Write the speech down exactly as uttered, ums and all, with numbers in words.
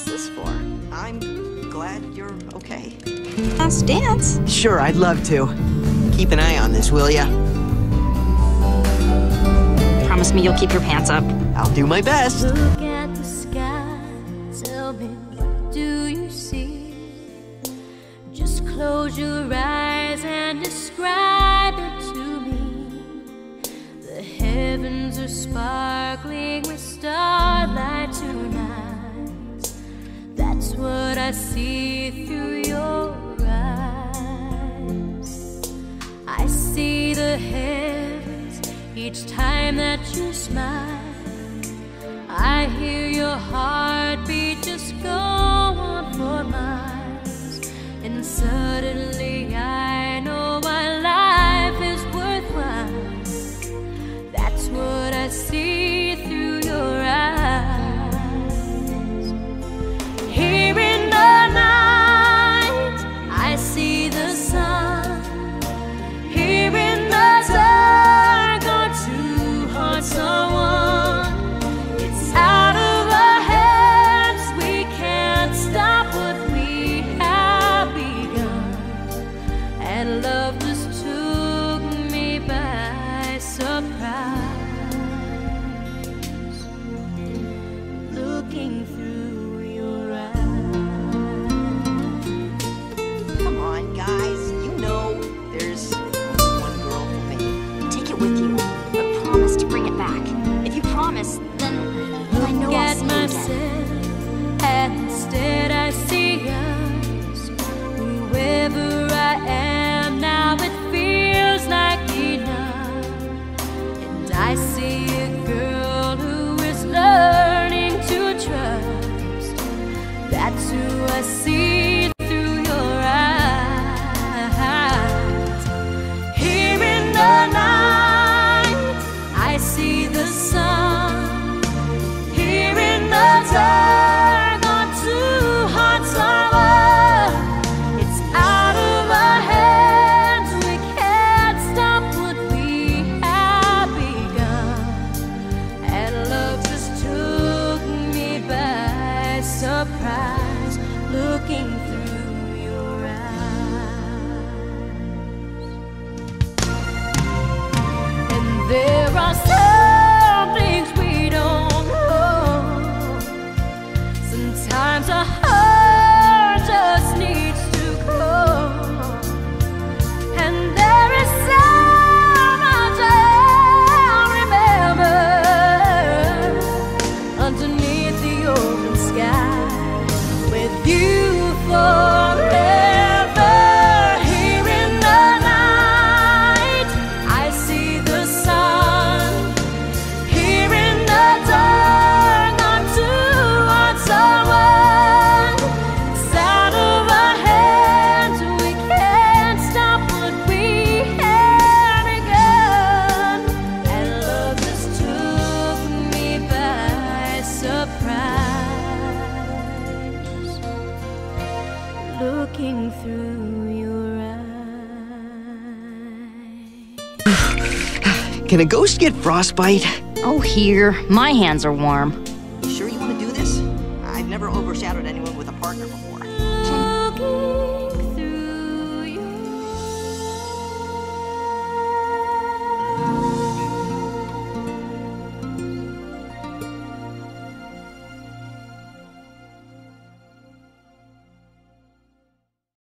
What's this for? I'm glad you're okay. Last dance? Sure, I'd love to. Keep an eye on this, will ya? Promise me you'll keep your pants up. I'll do my best. Look at the sky, tell me what do you see? Just close your eyes and describe it to me. The heavens are sparkling with starlight tonight. That's what I see through your eyes. I see the heavens each time that you smile. I hear your heartbeat just go on for miles. And suddenly I know my life is worthwhile. That's what I see through your eyes. Here in the night I see the sun. Here in the dark our two hearts are one. It's out of our hands, we can't stop what we have begun. And love just took me by surprise. Looking through your eyes. Come on, guys. You know there's only one girl for me. Take it with you, but promise to bring it back. If you promise, then, then I know I'll Get see you again. myself, and instead I see us. Whoever I am now, it feels like enough. And I see a girl who is learning to trust. That's who I see through your eyes. Here in the night I see the sun. Here in the dark our two hearts are one. It's out of our hands, we can't stop what we have begun. And love just took me by surprise. Looking through your eyes. And there are some things we don't know. Sometimes a heart just needs to go. And there is so much I'll remember underneath the open sky with you forever. Here in the night I see the sun. Here in the dark our two hearts are one. It's out of our hands, we can't stop what we have begun. And love just took me by surprise. Looking through your eyes. Can a ghost get frostbite? Oh, here. My hands are warm. You sure you want to do this? I've never overshadowed anyone with a partner before. Looking